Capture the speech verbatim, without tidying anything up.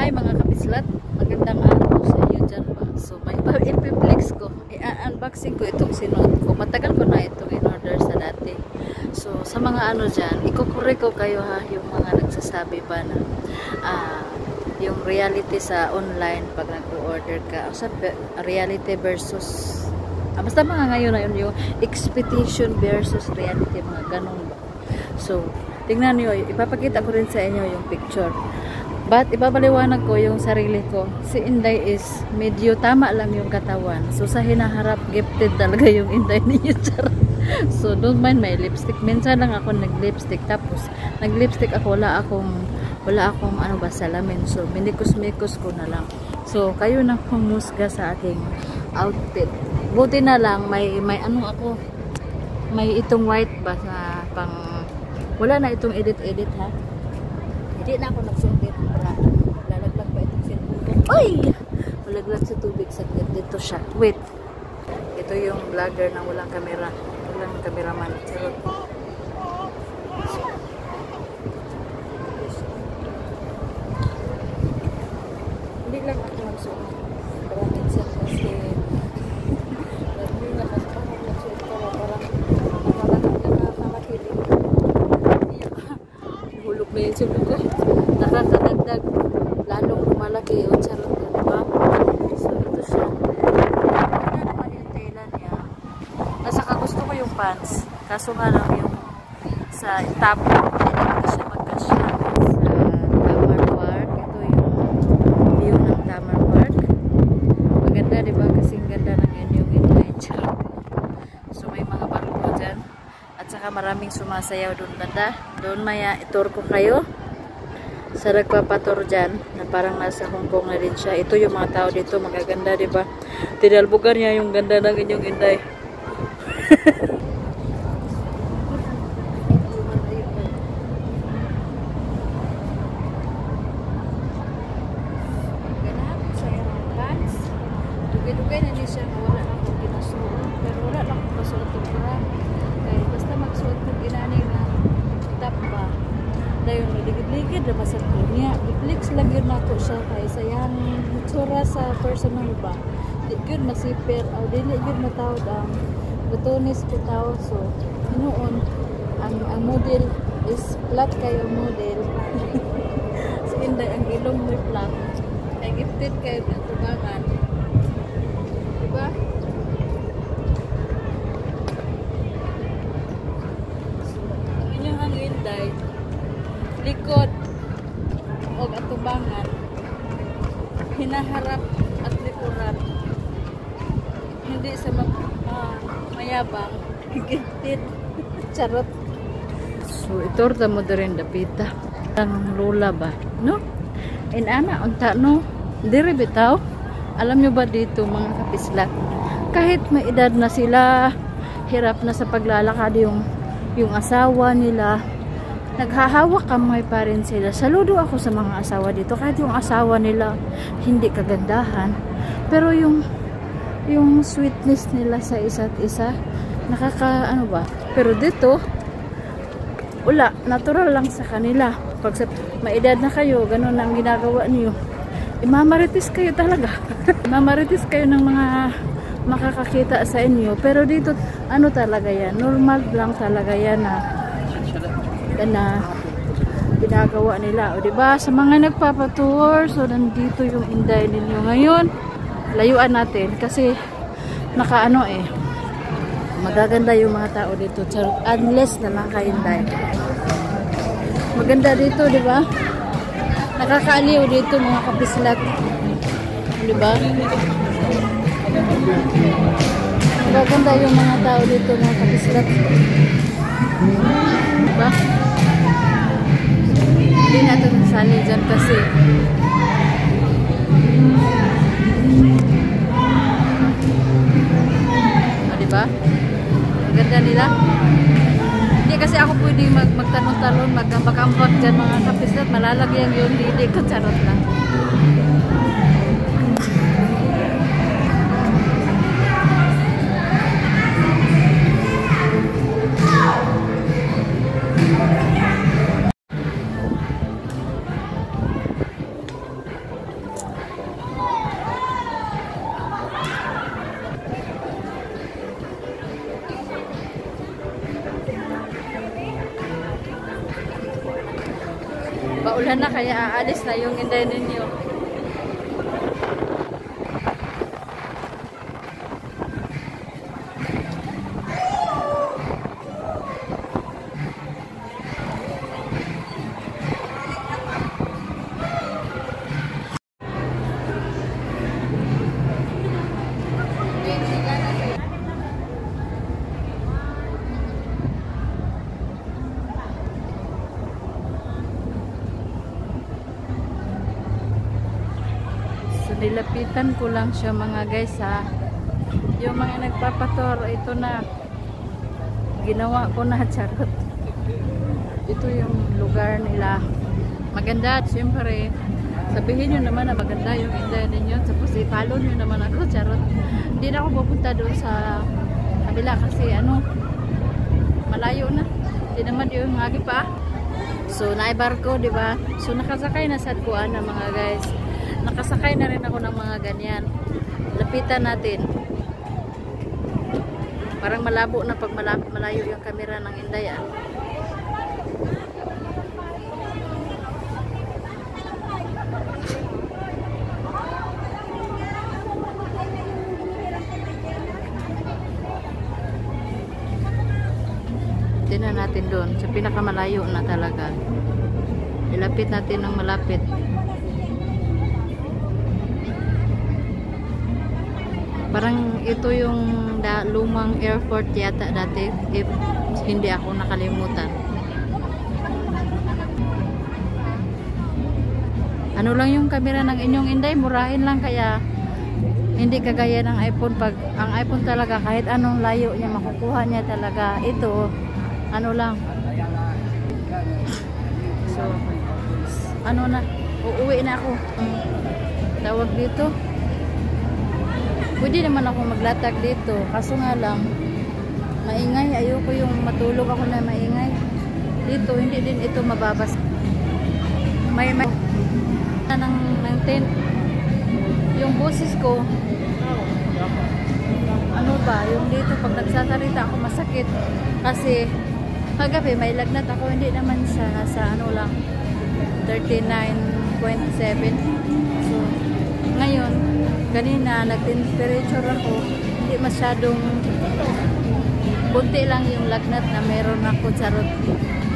Hi mga kapislat, magandang araw sa iyo dyan ba. So may pa-inflex ko, i-unboxing ko itong sinuot ko. Matagal ko na itong in-order sa dati. So sa mga ano dyan, ikukure ko kayo ha, yung mga nagsasabi ba na uh, yung reality sa online pag nag-order ka. O sa reality versus, ah, basta mga ngayon na yun, yung expectation versus reality, mga ganun ba. So tingnan nyo, ipapakita ko rin sa inyo yung picture. But ipapaliwanag ko yung sarili ko. Si Inday is medyo tama lang yung katawan. So sa hinaharap, gifted talaga yung Inday niya. So don't mind my lipstick. Minsan lang ako nag-lipstick. Tapos nag-lipstick ako, wala akong wala akong ano ba, salamin. So minikos-mikos ko na lang. So kayo na humusga sa aking outfit. Buti na lang may may ano ako, may itong white ba sa pang, wala na itong edit-edit ha. Hindi na ako nagsuot para lalaglag pa itong cellphone ko. Ay! Malaglag sa tubig sa dito siya. Wait. Ito yung vlogger na walang kamera. Walang cameraman. Charot. Hindi lang ako nagsuot. Pero minsan kasi hindi nga kasi ako nagsuot ko. Parang nakakakilig. Hulog na yung sulog ko. Nakakadagdag. Lalong lumalaki yung charot na, diba? So, ito siya. Ano naman yung tela niya. At saka gusto ko yung pants. Kaso nga lang yung sa top. Hindi ko siya magkasya sa Tamar Park. Ito yung view ng Tamar Park. Maganda, diba? Kasi ang ganda ng inyong inline charot. So, may mga barko dyan. At saka maraming sumasayaw doon banda. Doon maya itur ko kayo sa nagpapatur dyan na parang nasa Hong Kong na rin siya. Ito yung mga tao dito, magaganda, diba? Tinalbugan niya yung ganda ng inyong Inday. Ganahan ko sa yung pants. Dugay-dugay na din siya, wala lang akong ginasuot. Pero wala lang akong kasuot ng bra. Kaya basta magsuot ng inani na top ba. Dahil naligid-ligid na masarap niya. I-flex lang yun ako siya kaya sayang itsura sa personal ba. Di yun masipir. O dili yun matawad ang butonis ko tawad. So, noon, ang, ang model is flat kayo model. So, hindi ang ilong mo flat. Kaya gifted kayo ng tubangan. Diba? So, ang inyong ang Inday, likod o atubangan, hinaharap at likuran, hindi sa mag, uh, mayabang, gifted. Charot. So ito ta mo rin dapita ang lola ba, no? In ana unta no, diri bitaw. Alam nyo ba dito mga kapislat, kahit may edad na sila, hirap na sa paglalakad yung yung asawa nila, naghahawak kamay pa rin sila. Saludo ako sa mga asawa dito. Kahit yung asawa nila hindi kagandahan, pero yung yung sweetness nila sa isa't isa, nakaka ano ba. Pero dito wala, natural lang sa kanila. Pag sa maedad na kayo, ganun ang ginagawa niyo. Imamaritis kayo talaga. Imamaritis kayo ng mga makakakita sa inyo. Pero dito ano talaga yan, normal lang talaga yan na na ginagawa nila. O diba, sa mga nagpapatour, so nandito yung Inday ninyo ngayon. Layuan natin kasi nakaano eh, magaganda yung mga tao dito. Unless na lang kay Inday. Maganda dito, diba? Nakakaaliw dito mga kapislat. Diba? Magaganda yung mga tao dito mga kapislat. Diba? Hindi natin nasali dyan kasi o diba? Ang ganda nila. Hindi kasi ako pwede mag magtanong-talon, magkambak-ambak dyan mga kapislat. Malalagyan yung lili ko. Charot lang. Maulan na kaya aalis na yung Inday ninyo. Nilapitan ko lang siya mga guys ha. Yung mga nagpapator, ito na. Ginawa ko na, charot. Ito yung lugar nila. Maganda at syempre, sabihin nyo naman na maganda yung Inday ninyo. Tapos i-follow nyo naman ako, charot. Hindi na ako pupunta doon sa kabila kasi ano, malayo na. Hindi naman yung hagi pa. So, naibarko, di ba? So, nakasakay na sa kuan na mga guys. Nakasakay na rin ako ng mga ganyan. Lapitan natin. Parang malabo na pag malapit, malayo yung camera ng Inday ah. Tingnan natin doon. Sa pinakamalayo na talaga. Ilapit natin ng malapit. Parang ito yung da, lumang airport yata dati, if hindi ako nakalimutan. Ano lang yung camera ng inyong Inday, murahin lang kaya hindi kagaya ng iPhone. Pag ang iPhone talaga kahit anong layo niya makukuha niya talaga. Ito ano lang. So ano na, uuwi na ako. Tawag dito. Pwede naman ako maglatag dito. Kaso nga lang, maingay. Ayoko yung matulog ako na maingay. Dito, hindi din ito mababas. May may ng, ng tent. Yung boses ko, ano ba, yung dito pag nagsasalita ako masakit. Kasi, kagabi may lagnat ako. Hindi naman siya sa ano lang, thirty-nine point seven. So, ngayon, kanina nag-temperature ako, hindi masyadong bunti lang yung lagnat na meron ako, charot.